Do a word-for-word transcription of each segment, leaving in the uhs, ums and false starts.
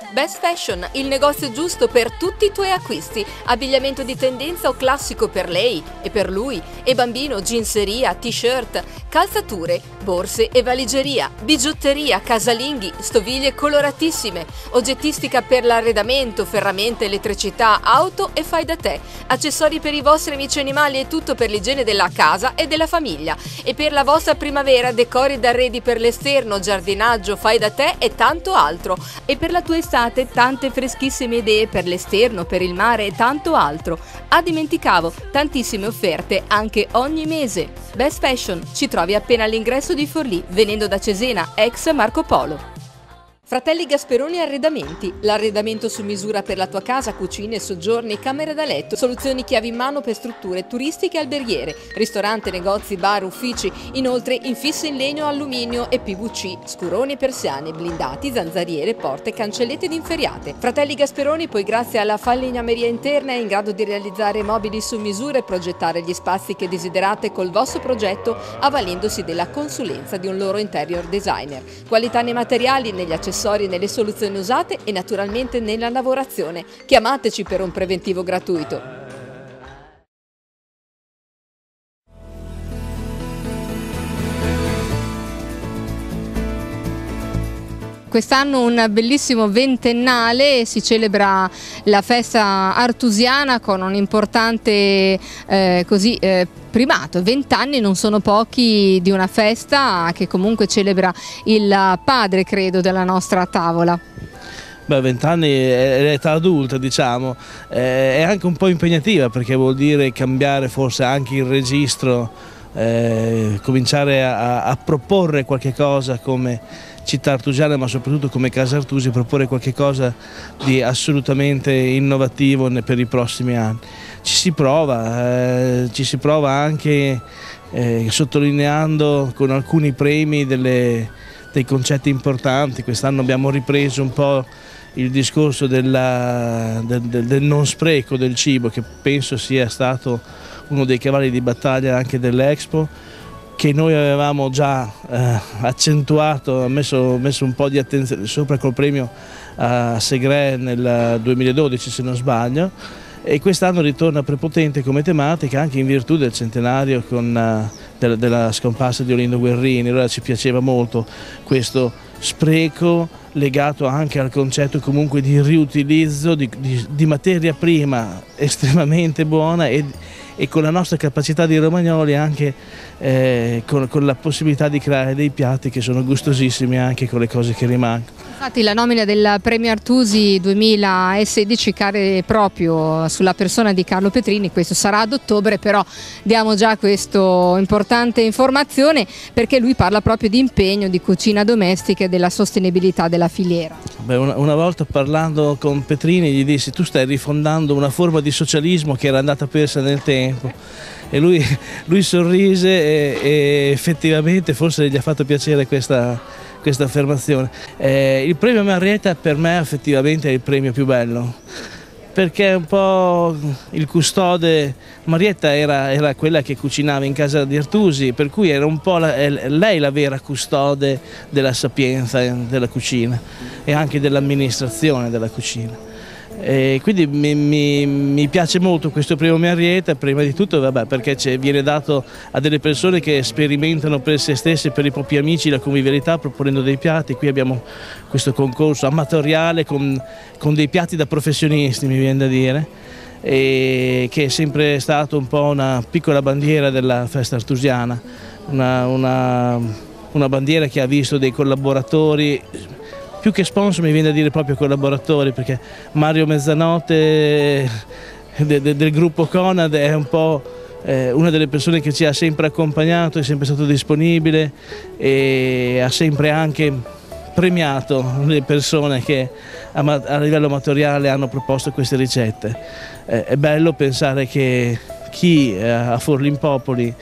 Best Fashion, il negozio giusto per tutti i tuoi acquisti. Abbigliamento di tendenza o classico per lei e per lui, e bambino, jeanseria, t-shirt, calzature, borse e valigeria, bigiotteria, casalinghi, stoviglie coloratissime, oggettistica per l'arredamento, ferramenta, elettricità, auto e fai da te, accessori per i vostri amici animali e tutto per l'igiene della casa e della famiglia. E per la vostra primavera, decori ed arredi per l'esterno, giardinaggio, fai da te e tanto altro. E per la tua estate, tante freschissime idee per l'esterno, per il mare e tanto altro. Ah, dimenticavo, tantissime offerte anche ogni mese. Best Fashion ci trovi appena all'ingresso di Forlì, venendo da Cesena, ex Marco Polo. Fratelli Gasperoni Arredamenti, l'arredamento su misura per la tua casa, cucine, soggiorni, camere da letto, soluzioni chiavi in mano per strutture turistiche e alberghiere, ristorante, negozi, bar, uffici, inoltre infissi in legno, alluminio e P V C, scuroni e persiane, blindati, zanzariere, porte, cancellette ed inferriate. Fratelli Gasperoni poi grazie alla falegnameria interna è in grado di realizzare mobili su misura e progettare gli spazi che desiderate col vostro progetto avvalendosi della consulenza di un loro interior designer. Qualità nei materiali, negli accessori, nelle soluzioni usate e naturalmente nella lavorazione. Chiamateci per un preventivo gratuito. Quest'anno un bellissimo ventennale, si celebra la festa artusiana con un importante eh, così, eh, primato. Vent'anni non sono pochi di una festa che comunque celebra il padre, credo, della nostra tavola. Beh, vent'anni è l'età adulta, diciamo, è anche un po' impegnativa perché vuol dire cambiare forse anche il registro, eh, cominciare a, a proporre qualche cosa come città artusiana, ma soprattutto come Casa Artusi, proporre qualche cosa di assolutamente innovativo per i prossimi anni. Ci si prova, eh, ci si prova anche eh, sottolineando con alcuni premi delle, dei concetti importanti. Quest'anno abbiamo ripreso un po' il discorso della, del, del, del non spreco del cibo, che penso sia stato uno dei cavalli di battaglia anche dell'Expo, che noi avevamo già eh, accentuato, messo, messo un po' di attenzione sopra col premio a Segre nel duemiladodici, se non sbaglio, e quest'anno ritorna prepotente come tematica anche in virtù del centenario con, uh, della, della scomparsa di Olindo Guerrini. Allora ci piaceva molto questo spreco legato anche al concetto comunque di riutilizzo di, di, di materia prima estremamente buona e, e con la nostra capacità di romagnoli anche eh, con, con la possibilità di creare dei piatti che sono gustosissimi anche con le cose che rimangono. Infatti la nomina del Premio Artusi duemilasedici cade proprio sulla persona di Carlo Petrini, questo sarà ad ottobre, però diamo già questa importante informazione perché lui parla proprio di impegno, di cucina domestica e della sostenibilità della filiera. Beh, una, una volta parlando con Petrini gli dissi: tu stai rifondando una forma di socialismo che era andata persa nel tempo, e lui, lui sorrise e, e effettivamente forse gli ha fatto piacere questa questa affermazione. Eh, il premio Marietta per me effettivamente è il premio più bello, perché è un po' il custode. Marietta era, era quella che cucinava in casa di Artusi, per cui era un po' la, lei la vera custode della sapienza della cucina e anche dell'amministrazione della cucina. E quindi mi, mi, mi piace molto questo premio Marietta, prima di tutto vabbè, perché viene dato a delle persone che sperimentano per se stesse e per i propri amici la convivialità proponendo dei piatti. Qui abbiamo questo concorso amatoriale con, con dei piatti da professionisti, mi viene da dire, e che è sempre stato un po' una piccola bandiera della festa artusiana, una, una, una bandiera che ha visto dei collaboratori. Più che sponsor mi viene da dire proprio collaboratori, perché Mario Mezzanotte de, de, del gruppo Conad è un po' eh, una delle persone che ci ha sempre accompagnato, è sempre stato disponibile e ha sempre anche premiato le persone che a, a livello amatoriale hanno proposto queste ricette. Eh, è bello pensare che chi eh, a Forlimpopoli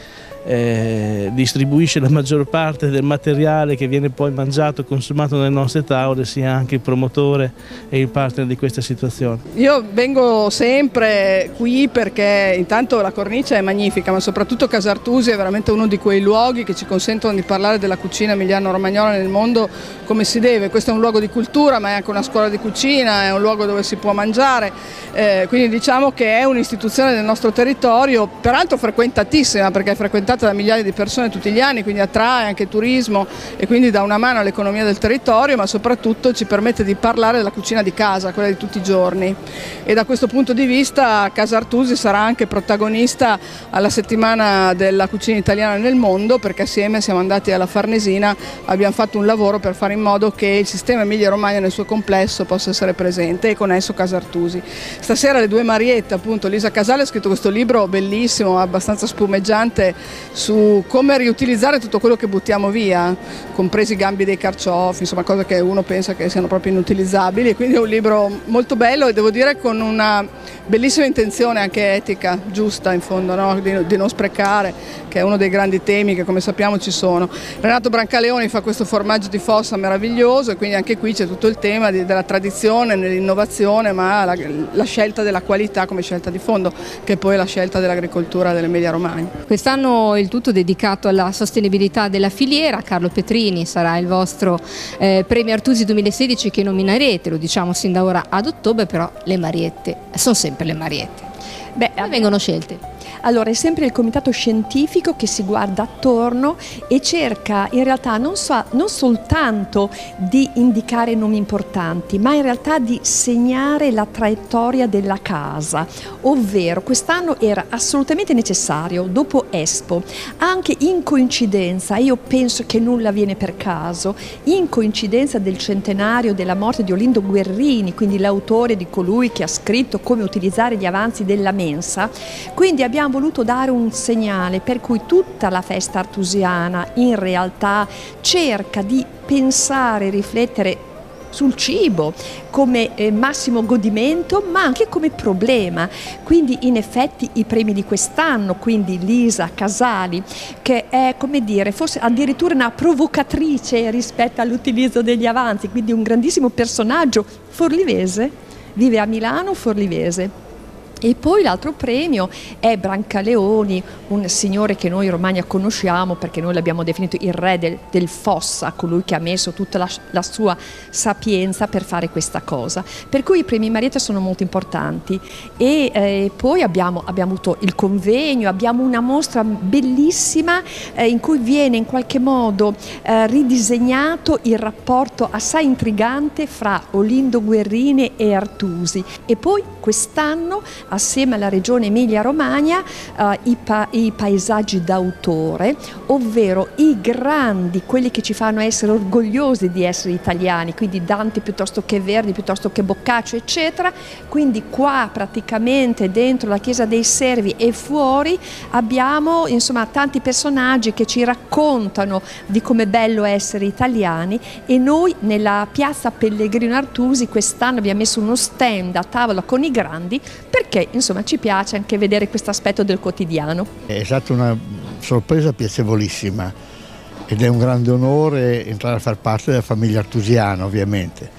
eh, distribuisce la maggior parte del materiale che viene poi mangiato e consumato nelle nostre tavole, sia anche il promotore e il partner di questa situazione. Io vengo sempre qui perché intanto la cornice è magnifica, ma soprattutto Casa Artusi è veramente uno di quei luoghi che ci consentono di parlare della cucina emiliano-romagnola nel mondo come si deve. Questo è un luogo di cultura, ma è anche una scuola di cucina, è un luogo dove si può mangiare, eh, quindi diciamo che è un'istituzione del nostro territorio, peraltro frequentatissima perché è frequentata da migliaia di persone tutti gli anni, quindi attrae anche turismo e quindi dà una mano all'economia del territorio, ma soprattutto ci permette di parlare della cucina di casa, quella di tutti i giorni. E da questo punto di vista Casa Artusi sarà anche protagonista alla settimana della cucina italiana nel mondo, perché assieme siamo andati alla Farnesina, abbiamo fatto un lavoro per fare in modo che il sistema Emilia-Romagna nel suo complesso possa essere presente e con esso Casa Artusi. Stasera le due Mariette, appunto, Lisa Casale ha scritto questo libro bellissimo, abbastanza spumeggiante, su come riutilizzare tutto quello che buttiamo via, compresi i gambi dei carciofi, insomma cose che uno pensa che siano proprio inutilizzabili, e quindi è un libro molto bello e devo dire con una bellissima intenzione anche etica, giusta in fondo, no? di, di non sprecare, che è uno dei grandi temi che come sappiamo ci sono. Renato Brancaleoni fa questo formaggio di fossa meraviglioso e quindi anche qui c'è tutto il tema di, della tradizione, nell'innovazione, ma la, la scelta della qualità come scelta di fondo, che poi è la scelta dell'agricoltura dell'Emilia Romagna. Quest'anno il tutto dedicato alla sostenibilità della filiera. Carlo Petrini sarà il vostro eh, premio Artusi duemilasedici che nominerete, lo diciamo sin da ora ad ottobre, però le Mariette sono sempre le Mariette. Beh, come vengono scelte? Allora, è sempre il comitato scientifico che si guarda attorno e cerca in realtà non, so, non soltanto di indicare nomi importanti, ma in realtà di segnare la traiettoria della casa, ovvero quest'anno era assolutamente necessario, dopo Expo, anche in coincidenza, io penso che nulla viene per caso, in coincidenza del centenario della morte di Olindo Guerrini, quindi l'autore di colui che ha scritto Come utilizzare gli avanzi della mensa, quindi abbiamo voluto dare un segnale per cui tutta la festa artusiana in realtà cerca di pensare, riflettere sul cibo come eh, massimo godimento, ma anche come problema. Quindi in effetti i premi di quest'anno, quindi Lisa Casali, che è, come dire, forse addirittura una provocatrice rispetto all'utilizzo degli avanzi, quindi un grandissimo personaggio forlivese, vive a Milano, forlivese. E poi l'altro premio è Brancaleoni, un signore che noi in Romagna conosciamo perché noi l'abbiamo definito il re del, del Fossa, colui che ha messo tutta la, la sua sapienza per fare questa cosa. Per cui i premi Mariette sono molto importanti e eh, poi abbiamo, abbiamo avuto il convegno, abbiamo una mostra bellissima eh, in cui viene in qualche modo eh, ridisegnato il rapporto assai intrigante fra Olindo Guerrini e Artusi. E poi quest'anno assieme alla regione Emilia-Romagna eh, i, pa i paesaggi d'autore, ovvero i grandi, quelli che ci fanno essere orgogliosi di essere italiani, quindi Dante piuttosto che Verdi, piuttosto che Boccaccio, eccetera. Quindi qua praticamente dentro la chiesa dei Servi e fuori abbiamo insomma tanti personaggi che ci raccontano di com'è bello essere italiani, e noi nella piazza Pellegrino Artusi quest'anno abbiamo messo uno stand a tavola con i grandi, perché insomma ci piace anche vedere questo aspetto del quotidiano. È stata una sorpresa piacevolissima ed è un grande onore entrare a far parte della famiglia artusiana, ovviamente,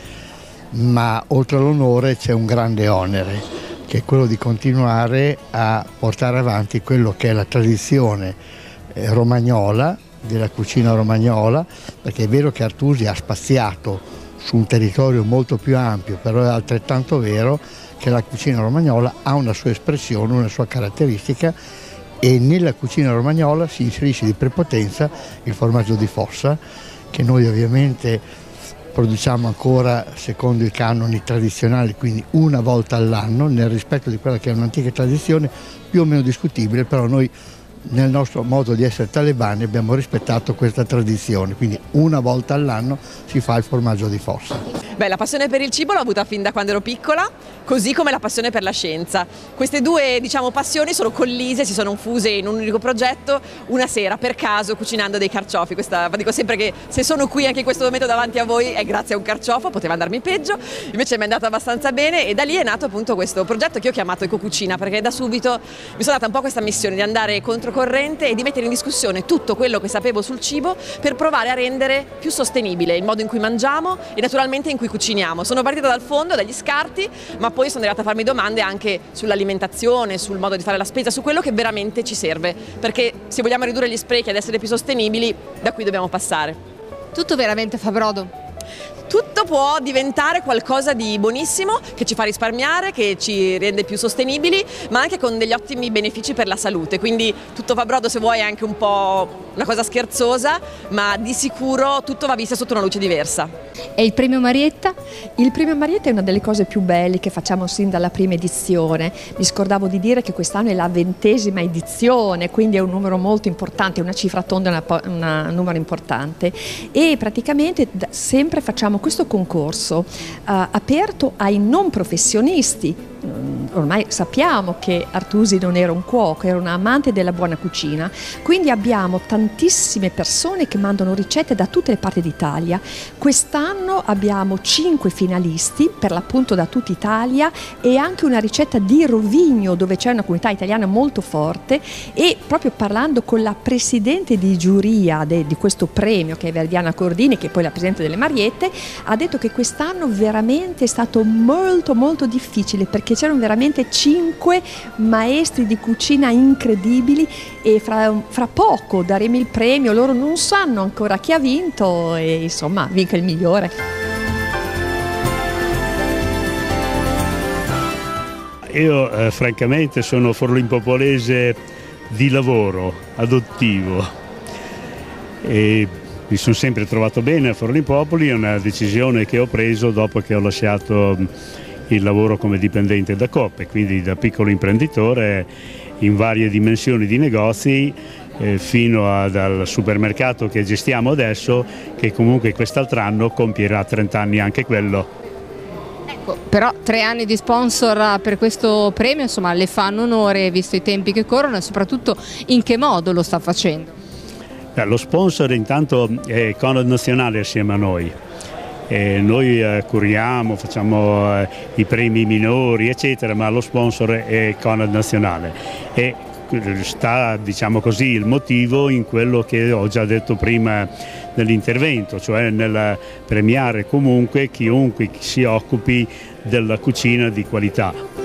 ma oltre all'onore c'è un grande onere, che è quello di continuare a portare avanti quello che è la tradizione eh, romagnola, della cucina romagnola, perché è vero che Artusi ha spaziato su un territorio molto più ampio, però è altrettanto vero che la cucina romagnola ha una sua espressione, una sua caratteristica, e nella cucina romagnola si inserisce di prepotenza il formaggio di fossa, che noi ovviamente produciamo ancora secondo i canoni tradizionali, quindi una volta all'anno, nel rispetto di quella che è un'antica tradizione più o meno discutibile, però noi nel nostro modo di essere talebani abbiamo rispettato questa tradizione, quindi una volta all'anno si fa il formaggio di fossa. Beh, la passione per il cibo l'ho avuta fin da quando ero piccola, così come la passione per la scienza. Queste due, diciamo, passioni sono collise, si sono fuse in un unico progetto una sera, per caso, cucinando dei carciofi. Questa, dico sempre che se sono qui anche in questo momento davanti a voi è grazie a un carciofo, poteva andarmi peggio, invece mi è andato abbastanza bene, e da lì è nato appunto questo progetto che ho chiamato Ecocucina, perché da subito mi sono data un po' questa missione di andare contro corrente e di mettere in discussione tutto quello che sapevo sul cibo per provare a rendere più sostenibile il modo in cui mangiamo e naturalmente in cui cuciniamo. Sono partita dal fondo, dagli scarti, ma poi sono arrivata a farmi domande anche sull'alimentazione, sul modo di fare la spesa, su quello che veramente ci serve, perché se vogliamo ridurre gli sprechi ed essere più sostenibili, da qui dobbiamo passare. Tutto veramente fa brodo. Tutto può diventare qualcosa di buonissimo, che ci fa risparmiare, che ci rende più sostenibili, ma anche con degli ottimi benefici per la salute. Quindi tutto va brodo, se vuoi, è anche un po' una cosa scherzosa, ma di sicuro tutto va visto sotto una luce diversa. E il premio Marietta? Il premio Marietta è una delle cose più belle che facciamo sin dalla prima edizione. Mi scordavo di dire che quest'anno è la ventesima edizione, quindi è un numero molto importante, una cifra tonda, un numero importante. E praticamente da, sempre facciamo questo concorso uh, aperto ai non professionisti. Ormai sappiamo che Artusi non era un cuoco, era un amante della buona cucina, quindi abbiamo tantissime persone che mandano ricette da tutte le parti d'Italia. Quest'anno abbiamo cinque finalisti, per l'appunto da tutta Italia, e anche una ricetta di Rovigno dove c'è una comunità italiana molto forte. E proprio parlando con la presidente di giuria de, di questo premio, che è Verdiana Cordini, che è poi la presidente delle Mariette, ha detto che quest'anno veramente è stato molto molto difficile, perché c'erano veramente cinque maestri di cucina incredibili e fra, fra poco daremo il premio. Loro non sanno ancora chi ha vinto e insomma vinca il migliore. Io eh, francamente sono forlimpopolese di lavoro, adottivo, e mi sono sempre trovato bene a Forlimpopoli. È una decisione che ho preso dopo che ho lasciato il lavoro come dipendente da Coop, quindi da piccolo imprenditore in varie dimensioni di negozi, eh, fino a, al supermercato che gestiamo adesso, che comunque quest'altro anno compierà trenta anni anche quello. Ecco, però tre anni di sponsor per questo premio, insomma, le fanno onore visto i tempi che corrono e soprattutto in che modo lo sta facendo? Beh, lo sponsor intanto è Conad Nazionale assieme a noi. Eh, noi eh, curiamo, facciamo eh, i premi minori eccetera, ma lo sponsor è Conad Nazionale e sta, diciamo così, il motivo in quello che ho già detto prima nell'intervento, cioè nel premiare comunque chiunque si occupi della cucina di qualità.